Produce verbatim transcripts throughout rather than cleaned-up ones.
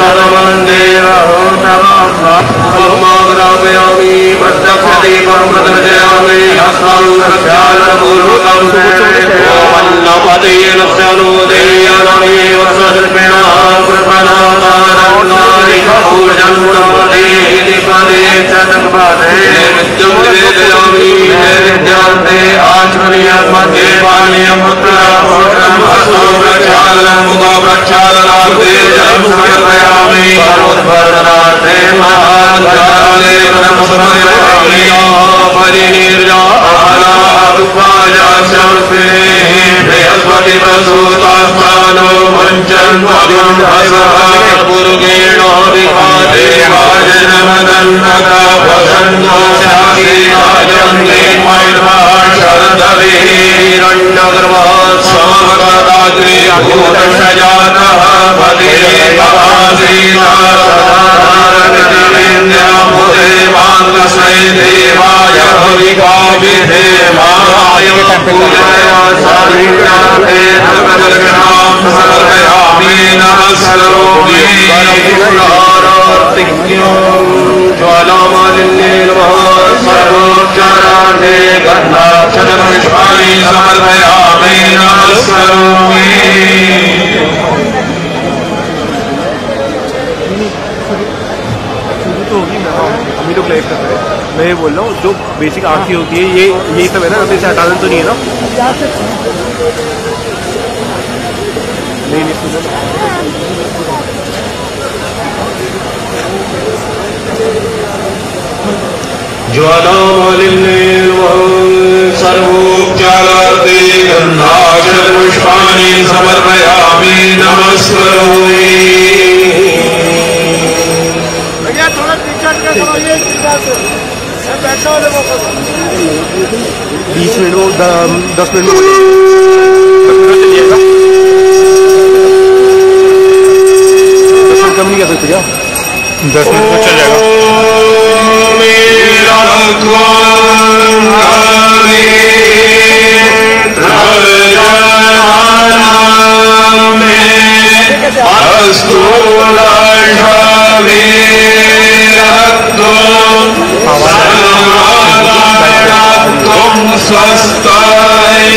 मैं ये बोल रहा हूँ जो बेसिक आरती होती है ये यही सब है ना, अभी से हटाना तो नहीं है ना? नहीं नहीं सुनो सर्वोपचारार्थे गन्धाक्षरपुष्पाणि समर्पयामि नमस्करोमि। बीस मिनट में दस मिनट में चलिएगा, दस मिनट कम नहीं कर सकते क्या? दस मिनट में चल जाएगा। स्वस्ताय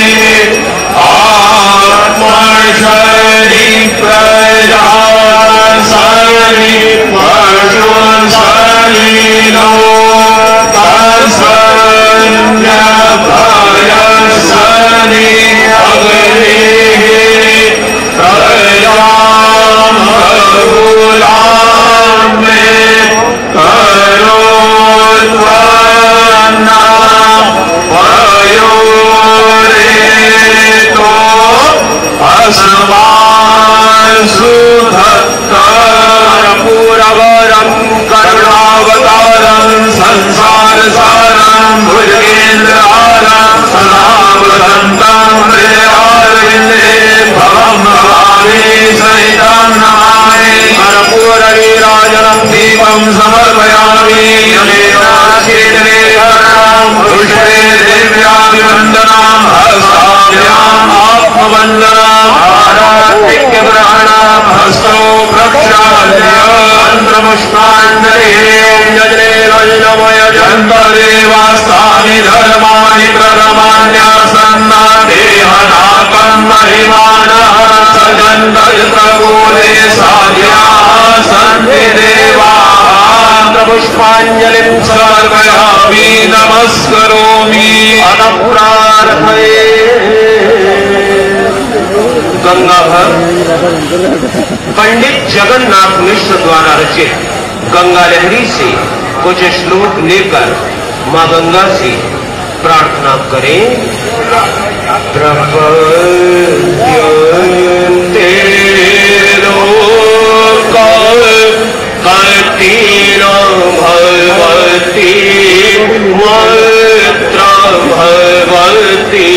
आत्मशरी प्रजा सरी पशु शरीरो तत्संज्ञभयसनि अग्नि प्रजां बहुलां मे करोत्पन्ना पूरवरं करुणावतारं संसार सारं भुजगेन्द्रहारं सदा वदन्तं हृदयारविन्दे भवं भवामि सहितं नमामि। कर्पूरनीराजनं दीपं समर्पयामि अनेकाक्षेत्रेकर्णं पुष्पे दिव्याभिवन्दनं हस्ताभ्याम् आत्मवन्दनं आराधिक्यग्रहणं हस्तौ प्रक्षाल्य जन्तदेवास्तानि धर्माणि प्ररमाण्यासन्नादेहनाकं महिमानः सजन्तयत्रकूले साध्याः सन्ति देवाः। पुष्पाञ्जलिं समर्पयामि नमस्करोमि अनपुरार्पये। गंगा भर पंडित जगन्नाथ मिश्र द्वारा रचित गंगा लहरी से कुछ श्लोक लेकर मां गंगा से प्रार्थना करें। प्रपद्यन्ते लोका भगवती मैत्र भगवती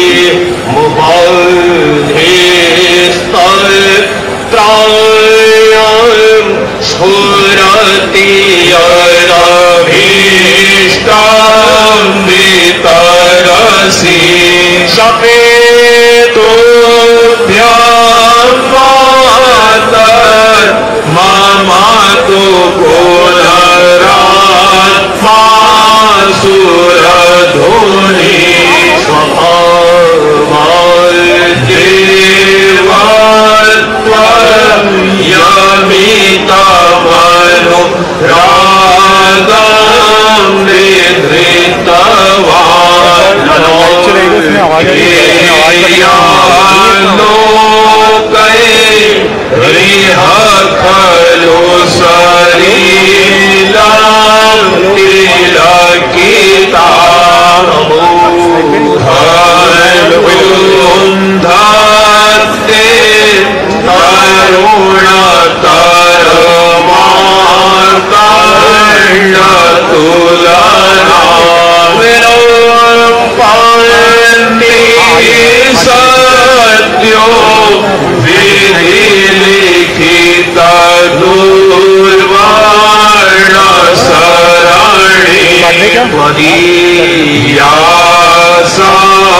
मुबाधेस्तत्रायं स्फुरति यदभीष्टं वितरसि सपेतो मनो रागम निधृतवानो रिह खलो सलीलाम तिलकिता धत्ते तरुणतर मार्कण्ड तुलना विलोपन्ति सत्यो विधि लिखित दुर्वर्ण सरणी मदीयासा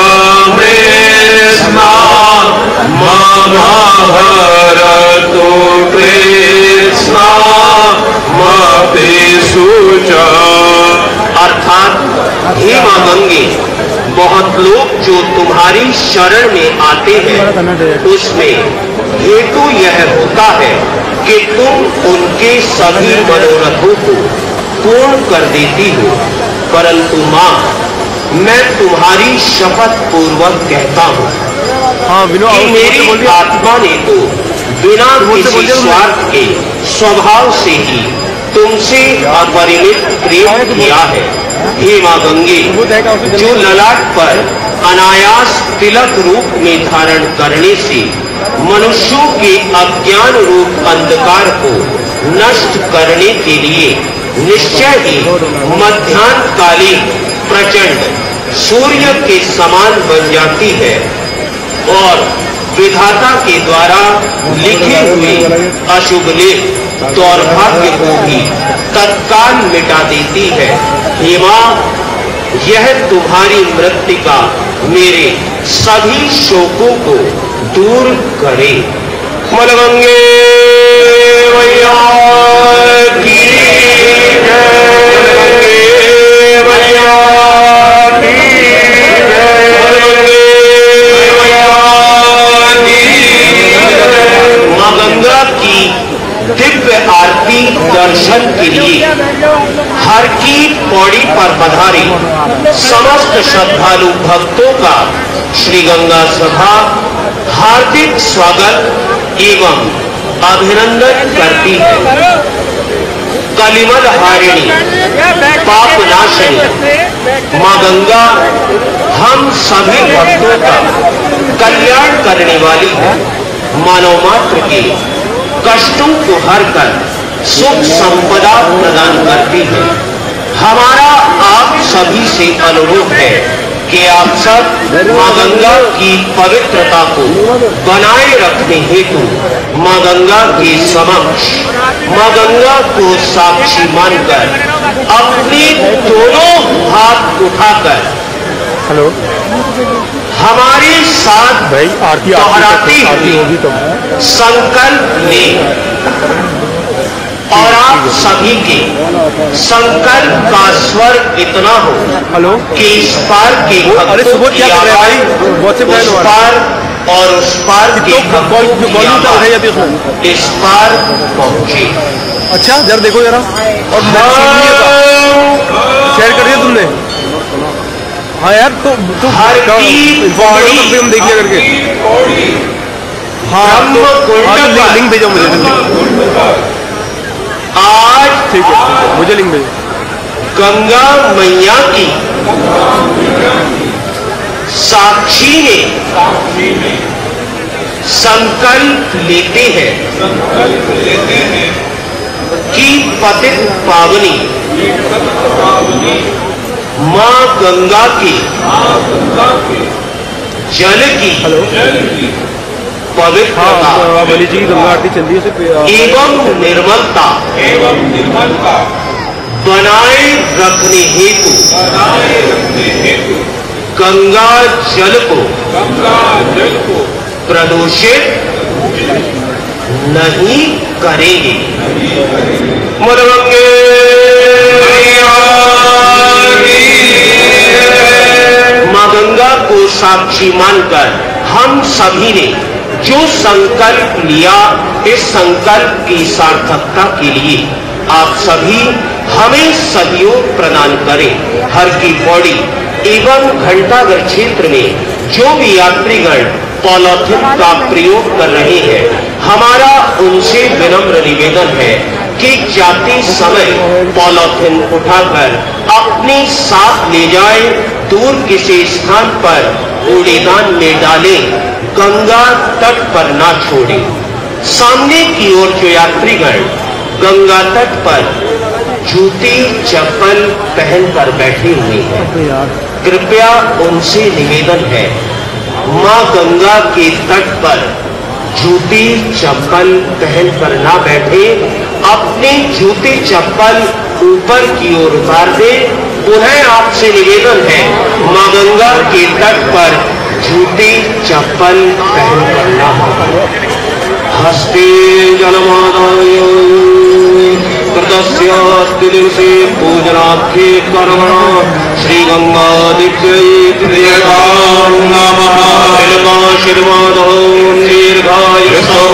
मम हरतु कृष्णा मपि सुचा। अर्थात हे मां गंगे, बहुत लोग जो तुम्हारी शरण में आते हैं उसमें हेतु यह होता है कि तुम उनके सभी मनोरथों को पूर्ण कर देती हो, परंतु मां मैं तुम्हारी शपथ पूर्वक कहता हूँ कि मेरी आत्मा ने तो बिना किसी स्वार्थ के स्वभाव से ही तुमसे अपरिमित प्रेम किया है। हे मां गंगे, जो ललाट पर अनायास तिलक रूप में धारण करने से मनुष्यों के अज्ञान रूप अंधकार को नष्ट करने के लिए निश्चय ही मध्याह्नकालीन प्रचंड सूर्य के समान बन जाती है और विधाता के द्वारा लिखे हुए अशुभ लेख दौर्भाग्य को भी तत्काल मिटा देती है। हे मां, यह तुम्हारी मृत्तिका मेरे सभी शोकों को दूर करे। मलगंगे मैया की दिव्य आरती दर्शन के लिए हर की पौड़ी पर पधारे समस्त श्रद्धालु भक्तों का श्री गंगा सभा हार्दिक स्वागत एवं अभिनंदन करती है। कलिमल हारिणी पाप नाशिनी मां गंगा हम सभी भक्तों का कल्याण करने वाली है। मानव मात्र के कष्टों को हर कर सुख संपदा प्रदान करती है। हमारा आप सभी से अनुरोध है कि आप सब मां गंगा की पवित्रता को बनाए रखने हेतु मां गंगा के समक्ष मां गंगा को साक्षी मानकर अपने दोनों हाथ उठाकर हेलो हमारे साथ भाई आरती दोहराती हुई संकल्प ले और आप सभी के संकल्प का स्वर इतना हो हेलो कि इस पार के अरे सुबह क्या कर रहे हैं भाई, बहुत से उस पार और उस पार के इस पार पहुंचे। अच्छा जरा देखो जरा, और शेयर कर दिया तुमने? हाँ यार, तो तो हर की बॉडी हम देख लिया करके। हाँ तो लिंक भेजो मुझे। आज ठीक है, मुझे लिंक भेजो। गंगा मैया की साक्षी ने संकल्प लेते हैं कि पतित पावनी मां गंगा के जल की पवित्रता बलि जी गंगा आरती चल रही है एवं निर्मलता एवं निर्मलता बनाए रखने हेतु गंगा जल को गंगा जल को प्रदूषित नहीं करेंगे। मरवंगे मां गंगा को साक्षी मानकर हम सभी ने जो संकल्प लिया, इस संकल्प की सार्थकता के लिए आप सभी हमें सहयोग प्रदान करें। हर की पौड़ी एवं घंटाघर क्षेत्र में जो भी यात्रीगण पॉलीथिन का प्रयोग कर रहे हैं, हमारा उनसे विनम्र निवेदन है कि जाते समय पॉलीथिन उठाकर अपने साथ ले जाए, दूर किसी स्थान पर कूड़ेदान में डालें, गंगा तट पर ना छोड़ें। सामने की ओर जो यात्रीगण गंगा तट पर जूते चप्पल पहनकर बैठे हुए हैं, कृपया उनसे निवेदन है, मां गंगा के तट पर जूते चप्पल पहनकर ना बैठे, अपने जूते चप्पल ऊपर की ओर उतार दे। पुनः आपसे निवेदन है, मां गंगा के तट पर जूते चप्पल पहनकर ना हस्ते जलमादाय कृतस्यास्ति दिवसे पूजनार्थे कर्मणा श्री गंगा दिव्यै नमः। तिलकाशीर्वादो दीर्घायुषो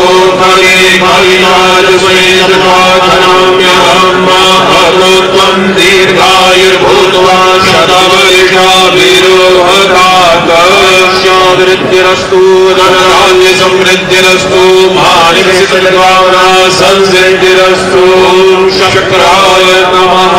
भवेत् दीर्घायुर्भूत्वा शतवर्षाभिरोहकाकस्याभिवृद्धिरस्तु धनधान्य समृद्धिरस्तु मानिकसिद्धभावना संसिद्धिरस्तु। शक्राय नमः।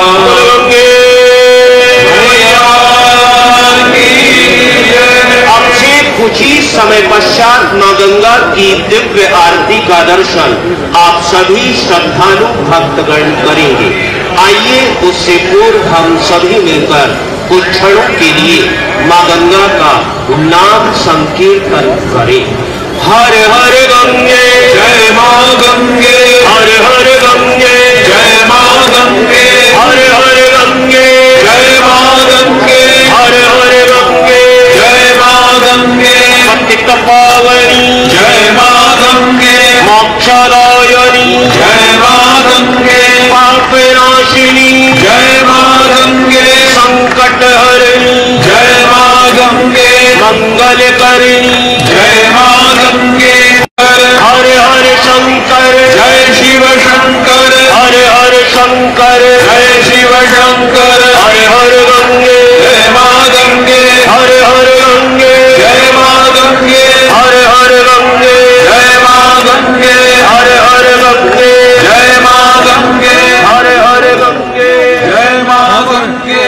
अब से कुछ ही समय पश्चात मां गंगा की दिव्य आरती का दर्शन आप सभी श्रद्धालु भक्तगण करेंगे। आइए उससे पूर्व हम सभी मिलकर कुछ क्षणों के लिए मां गंगा का नाम संकीर्तन करें। हर हर गंगे जय मां गंगे, हर हर गंगे जय मां गंगे, हर हर गंगे जय मां गंगे, हर हर गंगे जय मां गंगे। पतित पावनी जय मां गंगे, मोक्षदायिनी जय मां गंगे, पाप नाशिनी जय मां गंगे, संकट हरिणी जय मां गंगे, मंगल करिणी जय मां गंगे। हर हर शंकर जय शिव शंकर, हर हर शंकर जय शिव शंकर। हर हर गंगे जय मां गंगे, हर हर गंगे जय मां गंगे, हर हर गंगे जय मां गंगे, हर हर गंगे जय मां गंगे, हर हर गंगे जय मां गंगे।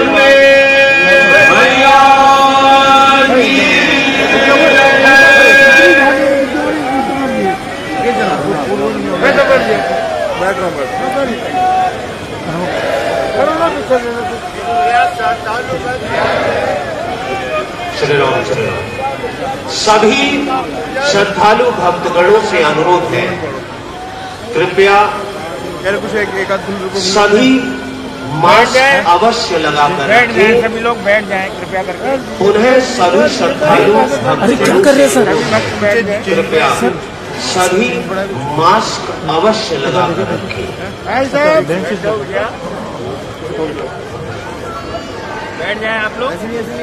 श्री राम श्री राम। सभी श्रद्धालु भक्तगणों से अनुरोध है, कृपया सभी मास्क अवश्य लगाकर रखें। सभी लोग बैठ जाएं कृपया करके। उन्हें सभी श्रद्धालु भक्तगणों कृपया सभी मास्क अवश्य लगाकर रखें। बैठ जाएं आप लोग।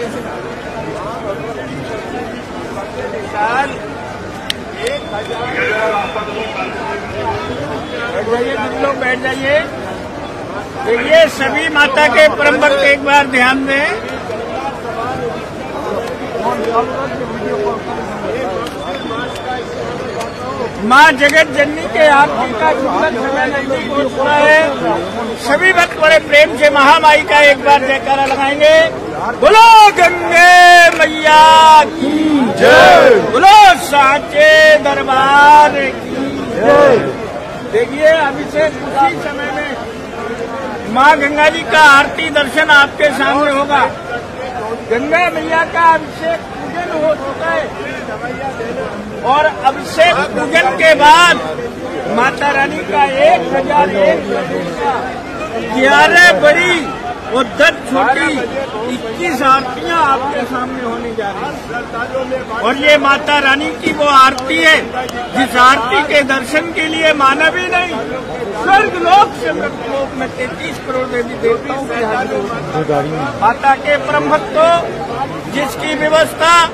एक हजार सभी लोग बैठ जाइए। देखिए सभी माता के परम भक्त एक बार ध्यान दें। माँ जगत जननी के आरती का जुमलन समय नजदीक हो चुका है। सभी भक्त बड़े प्रेम से महामाई का एक बार जयकारा लगाएंगे। बोलो गंगे मैया की जय, बोलो साचे दरबार की जय। देखिए अभी से कुछ ही समय में माँ गंगा जी का आरती दर्शन आपके सामने होगा। गंगा मैया का अभिषेक पूजन हो चुका है और अभिषेक पूजन के बाद माता रानी का एक हजार एक ग्यारह बड़ी और दस छोटी इक्कीस आरतियां आपके सामने होने जा रही हैं। और ये माता रानी की वो आरती है जिस आरती के दर्शन के लिए मानव ही नहीं, स्वर्ग लोक से मृतलोक में तैतीस करोड़ देवी देवताओं की हाजिरी। माता के परम भक्तों, जिसकी व्यवस्था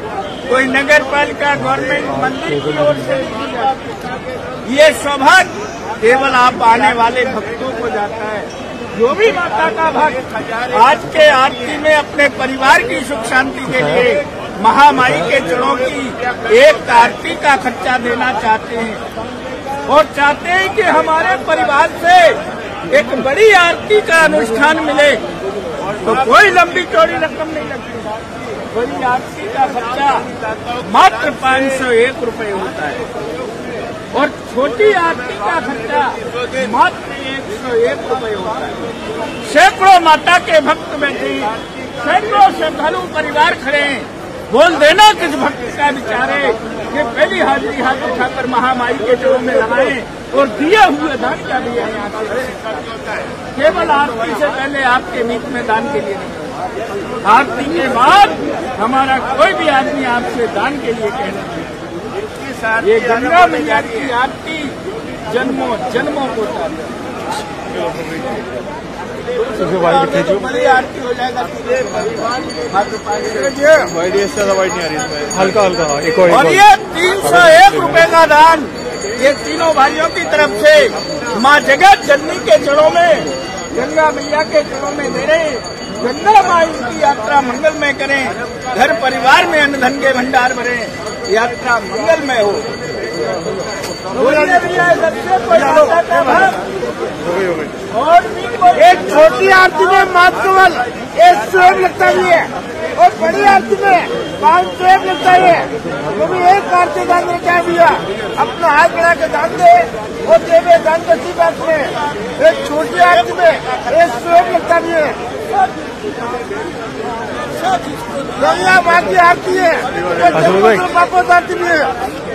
कोई नगर पालिका गवर्नमेंट मंदिर की ओर से दी जाती। ये सौभाग्य केवल आप आने वाले भक्तों को जाता है। जो भी माता का भक्त आज के आरती में अपने परिवार की सुख शांति के लिए महामाई के चरणों की एक आरती का खर्चा देना चाहते हैं और चाहते हैं कि हमारे परिवार से एक बड़ी आरती का अनुष्ठान मिले, तो कोई लंबी चौड़ी रकम नहीं लगती। बड़ी आरती का खर्चा मात्र पाँच सौ एक रुपये होता है और छोटी आरती का खर्चा मात्र एक सौ एक रुपये होता है। सैकड़ों माता के भक्त बैठे हैं, सैकड़ों श्रद्धालु परिवार खड़े हैं। बोल देना किस भक्त का विचार है कि पहली हाजिरी हाथ उठाकर महामाई के चरणों में लगाएं और दिए हुए दान का भी है। केवल आरती से पहले आपके बीच में दान के लिए नहीं, आरती के बाद हमारा कोई भी आदमी आपसे दान के लिए कहना। ये गंगा मैया की आरती जन्मों जन्मों को बड़ी आरती हो जाएगा। हल्का हल्का एक और ये तीन सौ एक रुपए का दान ये तीनों भाइयों की तरफ से माँ जगत जननी के चरणों में, गंगा मैया के चरणों में दे रहे। गंगा माई की यात्रा मंगलमय करें, घर परिवार में अन्न धन के भंडार भरे, यात्रा मंगलमय हो। और एक छोटी आरती में मात्र केवल एक सौ एक लगता भी है और बड़ी आरती में पाँच सौ एक लगता है। क्योंकि एक आरती दान देता है भैया, अपना हाथ बढ़ा के दान दे और देवे दान बची बात में। एक छोटी आरती में एक सौ एक लगता भी है। गंगा माँ की आरती है, वापस आरती भी है।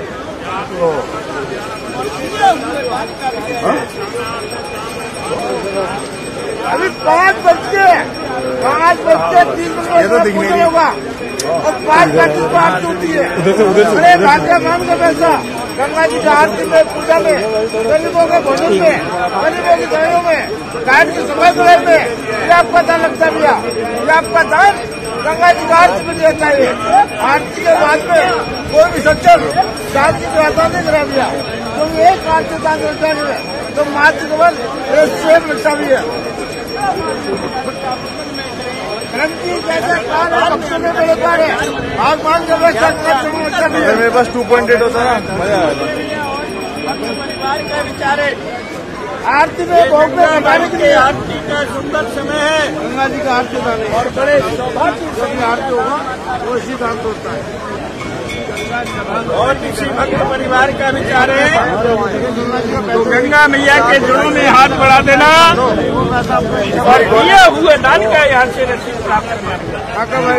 अभी पाँच बज के पाँच बज के तीन मिनट होगा और पाँच बजे को आरती होती है। अरे भाग्य मान का पैसा गंगा जी की आरती में, पूजा में, गरीबों के भोजन में, गरीबों की दवाइयों में, गाय की सफाई सुधार में, ये आपका दान लगता है भैया। ये आपका दान गंगा जी का आरती में देता है। आरती के बाद में कोई भी सज्जन दान की व्यवस्था नहीं करा दिया तो एक आरती दान करता है तो मात्र केवल एक सेब लगता भी है। क्रांति जैसा कार्य पक्षों में बड़े कार्य आसमान का व्यवस्था भी है। मेरे पास टू पॉइंट एट होता है ना, मजा आता परिवार का विचार है। आरती में भोगने हमारे के लिए आरती का सुंदर समय है। गंगा जी का आरती दान और बड़े सौभाग्य से आरती होगा वो इसी दान होता है। और किसी भक्त परिवार का विचार है तो गंगा मैया के चरणों में हाथ बढ़ा देना और दिए हुए दान का यहाँ से रसीद प्राप्त करना।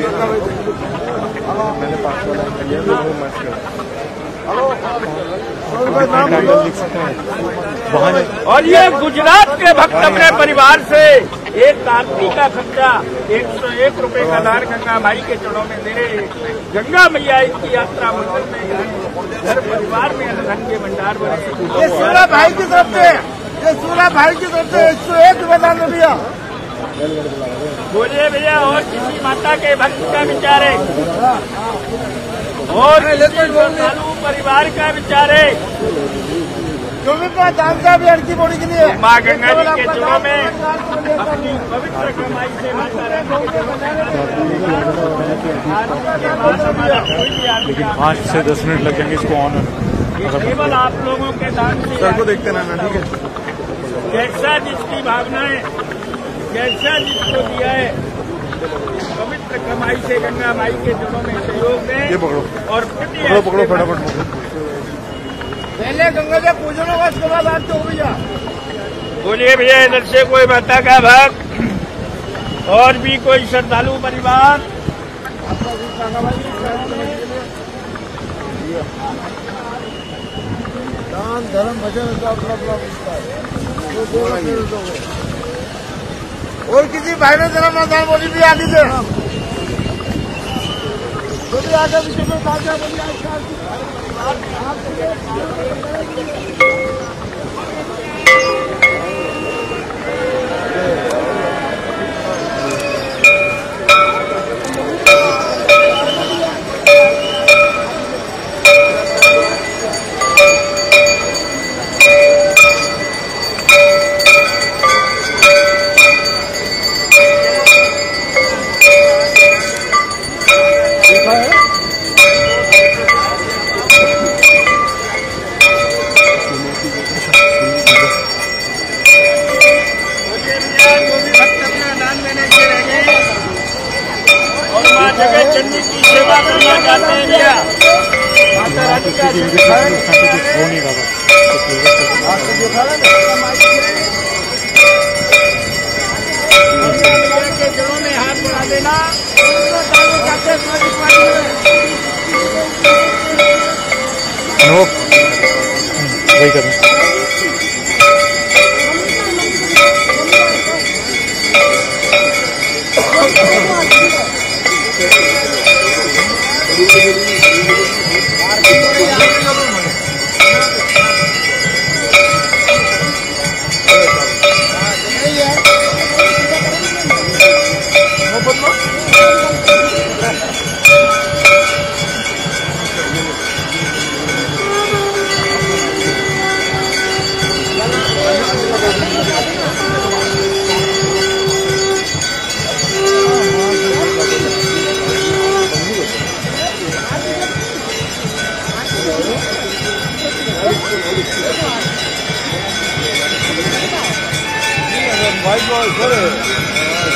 और ये गुजरात के भक्त अपने परिवार से एक आरती का खर्चा एक सौ एक रुपए का दान गंगा माई के चरणों में दे रहे। गंगा मैया की यात्रा मंगल में घर परिवार में धन के भंडार भरे। ये सूरा भाई की तरफ से ये सूरा भाई की तरफ से एक सौ एक रुपए दान भैया। बोलिए भैया। और किसी माता के भक्त का विचार है और श्रद्धालु परिवार का विचार है जो भी दान का भी अर्जी बोली के लिए माँ गंगा जी के चरणों में अपनी पवित्र कमाई से लेकिन पाँच से दस मिनट लग जाएंगे इसको ऑन होने। केवल आप लोगों के दान से सर को देखते रहना, ठीक है। जैसा जिसकी भावना है, जैसा जिसको दिया है, पवित्र कमाई से गंगा माई के चरणों में सहयोग दें। ये पकड़ो और पकड़ो पकड़ो फटाफट। पहले गंगा का पूजन होगा, उसके बाद आरती हो भैया। बोलिए भैया। इधर से कोई माता का भक्त और भी कोई श्रद्धालु परिवार दान धर्म भजन का अपना अपना और किसी भाई ने जन्म दान बोली भी आगे से आगे विषय में बोलिए। गया। माता रानी का हो नहीं रहा के जड़ों में हाथ बढ़ा देना। वही करना। White boy,